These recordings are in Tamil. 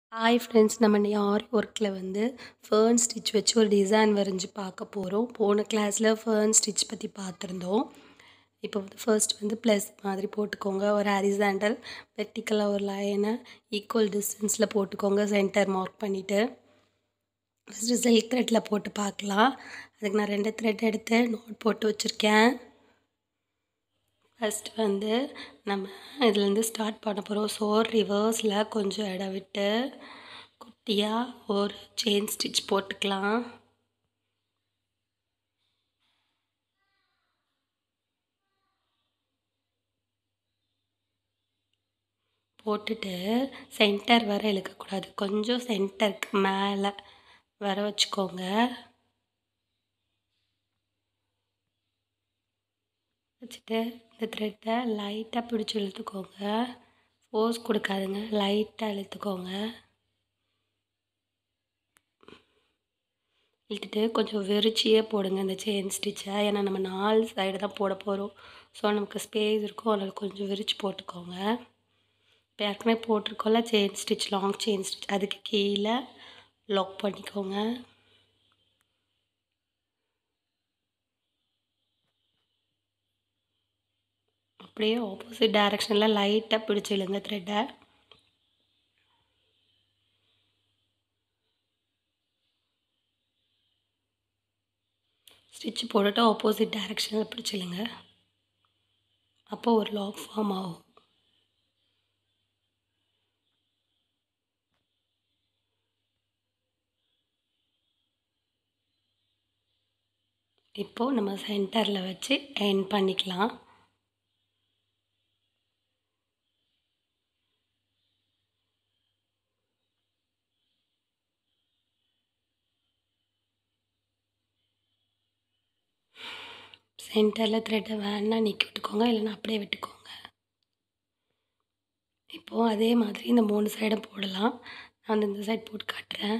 ஹாய் ஃப்ரெண்ட்ஸ், நம்ம இன்னைக்கு ஆரி ஒர்க்கில் ஃபேர்ன் ஸ்டிச் வச்சு ஒரு டிசைன் வரைஞ்சி பார்க்க போகிறோம். போன கிளாஸில் ஃபேர்ன் ஸ்டிச் பற்றி பார்த்துருந்தோம். இப்போ ஃபர்ஸ்ட் ப்ளஸ் மாதிரி போட்டுக்கோங்க. ஒரு ஹாரிசாண்டல் வெர்டிக்கலாக ஒரு லைனை ஈக்குவல் டிஸ்டன்ஸில் போட்டுக்கோங்க. சென்டர் மார்க் பண்ணிவிட்டு ஃபஸ்ட்டு சில்க் த்ரெட்டில் போட்டு பார்க்கலாம். அதுக்கு நான் 2 த்ரெட் எடுத்து நோட் போட்டு வச்சுருக்கேன். ஃபஸ்ட்டு நம்ம இதுலேருந்து ஸ்டார்ட் பண்ண போகிறோம். ஸோ ரிவர்ஸில் கொஞ்சம் இடம் விட்டு குட்டியாக ஒரு செயின் ஸ்டிச் போட்டுக்கலாம். போட்டுட்டு சென்டர் வர இழுக்கக்கூடாது, கொஞ்சம் சென்டருக்கு மேலே வர வச்சுக்கோங்க. வச்சுட்டு இந்த த்ரெட்டை லைட்டாக பிடிச்சி இழுத்துக்கோங்க. ஃபோர்ஸ் கொடுக்காதுங்க, லைட்டாக இழுத்துக்கோங்க. இழுத்துட்டு கொஞ்சம் விரிச்சியே போடுங்க இந்த செயின் ஸ்டிச்சை. ஏன்னா நம்ம 4 சைடு தான் போட போகிறோம். ஸோ நமக்கு ஸ்பேஸ் இருக்கும், அதில் கொஞ்சம் விரிச்சு போட்டுக்கோங்க. இப்போ ஏற்கனவே போட்டிருக்கோம்ல chain stitch, long chain stitch, அதுக்கு கீழே லாக் பண்ணிக்கோங்க. அப்படியே ஆப்போசிட் டைரெக்ஷனில் லைட்டாக பிடிச்சி இழுங்க த்ரெட்டை. ஸ்டிச் போட்டுட்டு ஆப்போசிட் டைரெக்ஷனில் பிடிச்சிடுங்க. அப்போ ஒரு லாக் ஃபார்ம் ஆகும். இப்போது நம்ம சென்டரில் வச்சு எண்ட் பண்ணிக்கலாம். சென்டரில் த்ரெட்டை வேணால் நீக்கி விட்டுக்கோங்க, இல்லைன்னா அப்படியே விட்டுக்கோங்க. இப்போது அதே மாதிரி இந்த 3 சைடும் போடலாம். நான் இந்த சைட் போட்டு காட்டுறேன்.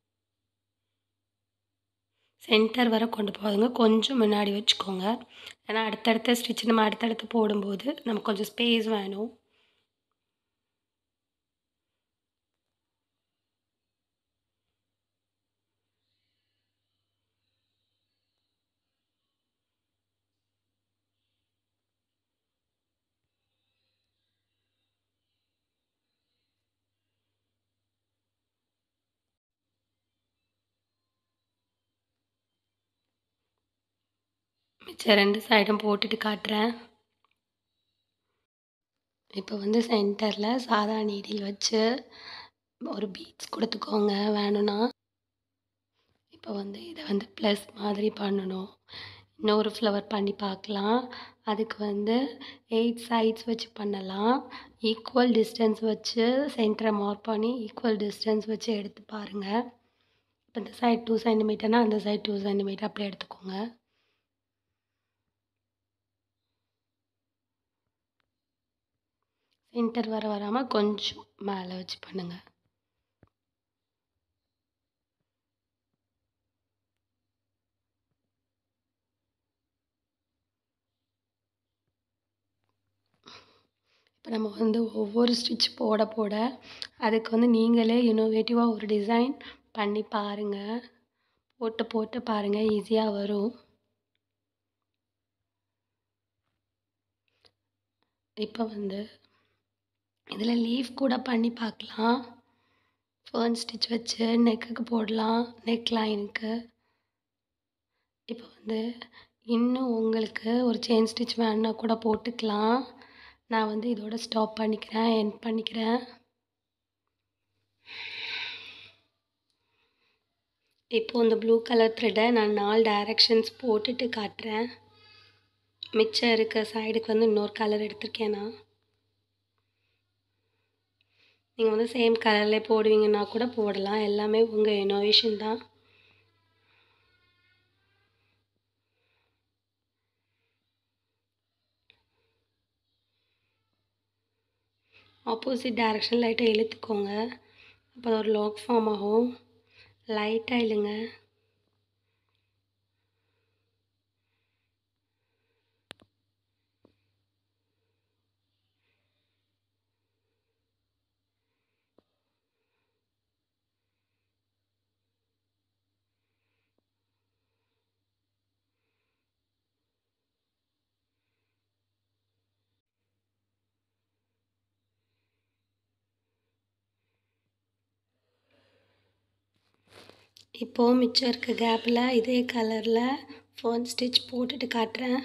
சென்டர் வரை கொண்டு போகாதுங்க, கொஞ்சம் முன்னாடி வச்சுக்கோங்க. ஏன்னா அடுத்தடுத்த ஸ்டிச் நம்ம அடுத்தடுத்து போடும்போது நமக்கு கொஞ்சம் ஸ்பேஸ் வேணும். மிச்சம் 2 சைடும் போட்டுட்டு காட்டுறேன். இப்போ சென்டரில் சாதா நீடில் வச்சு ஒரு பீட்ஸ் கொடுத்துக்கோங்க வேணும்னா. இப்போ இதை ப்ளஸ் மாதிரி பண்ணணும். இன்னொரு ஃப்ளவர் பண்ணி பார்க்கலாம். அதுக்கு 8 சைட்ஸ் வச்சு பண்ணலாம். ஈக்குவல் டிஸ்டன்ஸ் வச்சு சென்டரை மார்க் பண்ணி ஈக்குவல் டிஸ்டன்ஸ் வச்சு எடுத்து பாருங்கள். இப்போ இந்த சைட் 2 சென்டிமீட்டர்னா அந்த சைட் 2 சென்டிமீட்டர் அப்படியே எடுத்துக்கோங்க. சென்டர் வராமல் கொஞ்சம் மேலே வச்சு பண்ணுங்கள். இப்போ நம்ம ஒவ்வொரு ஸ்டிச் போட போட அதுக்கு நீங்களே இன்னோவேட்டிவாக ஒரு டிசைன் பண்ணி பாருங்கள். போட்டு பாருங்கள், ஈஸியாக வரும். இப்போ இதில் லீஃப் கூட பண்ணி பார்க்கலாம். ஃபேர்ன் ஸ்டிச் வச்சு நெக்குக்கு போடலாம், நெக் லைனுக்கு. இப்போ இன்னும் உங்களுக்கு ஒரு செயின் ஸ்டிச் வேணுன்னா கூட போட்டுக்கலாம். நான் இதோட ஸ்டாப் பண்ணிக்கிறேன், எண்ட் பண்ணிக்கிறேன். இப்போது இந்த ப்ளூ கலர் த்ரெட்டை நான் 4 டைரெக்ஷன்ஸ் போட்டுட்டு காட்டுறேன். மிச்சம் இருக்க சைடுக்கு இன்னொரு கலர் எடுத்திருக்கேன் நான். நீங்கள் சேம் கலர்லேயே போடுவீங்கன்னா கூட போடலாம், எல்லாமே உங்கள் இனோவேஷன் தான். ஆப்போசிட் டைரெக்ஷன் லைட்டாக இழுத்துக்கோங்க, அப்போ ஒரு லாக் ஃபார்ம் ஆகும். லைட்டாக இழுங்க. இப்போது மிச்சம் இருக்க கேப்பில் இதே கலரில் ஃபர்ன் ஸ்டிச் போட்டுட்டு காட்டுறேன்.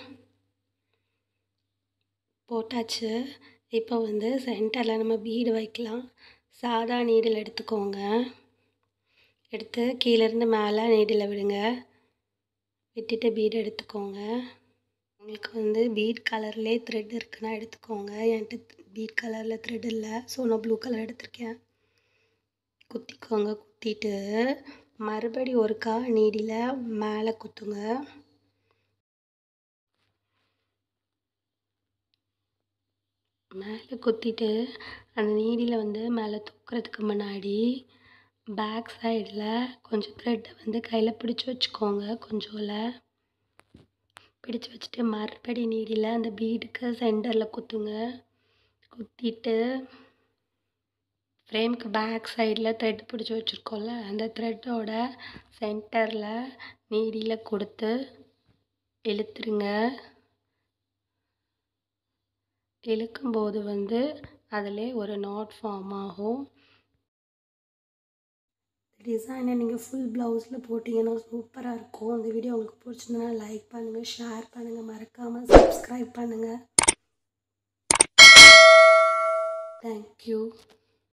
போட்டாச்சு. இப்போ வந்து சென்டரில் நம்ம பீடு வைக்கலாம். சாதா நீடில் எடுத்துக்கோங்க. எடுத்து கீழேருந்து மேலே நீடில் விடுங்க. விட்டுட்டு பீடு எடுத்துக்கோங்க. உங்களுக்கு வந்து பீட் கலர்லேயே த்ரெட் இருக்குன்னா எடுத்துக்கோங்க. என்கிட்ட பீட் கலரில் த்ரெட் இல்லை, ஸோ நான் ப்ளூ கலர் எடுத்திருக்கேன். குத்திக்கோங்க. குத்திட்டு மறுபடி ஒருக்கா நீடில் மேலே குத்துங்க. மேலே குத்திட்டு அந்த நீடில் வந்து மேலே தூக்குறதுக்கு முன்னாடி பேக் சைடில் கொஞ்சம் த்ரெட்டை வந்து கையில் பிடிச்சி வச்சுக்கோங்க. கொஞ்சோல பிடிச்சி வச்சுட்டு மறுபடி நீடில் அந்த பீடுக்கு சென்டரில் குத்துங்க. குத்திட்டு ஃப்ரேமுக்கு பேக் சைடில் த்ரெட் பிடிச்சி வச்சுருக்கோம்ல, அந்த த்ரெட்டோட சென்டரில் நீடில் கொடுத்து இழுத்துருங்க. இழுக்கும்போது வந்து அதிலே ஒரு நாட் ஃபார்ம் ஆகும். டிசைனை நீங்கள் ஃபுல் ப்ளவுஸில் போட்டிங்கன்னா சூப்பராக இருக்கும். இந்த வீடியோ உங்களுக்கு பிடிச்சிருந்தனா லைக் பண்ணுங்கள், ஷேர் பண்ணுங்கள், மறக்காமல் சப்ஸ்கிரைப் பண்ணுங்கள். தேங்க்யூ.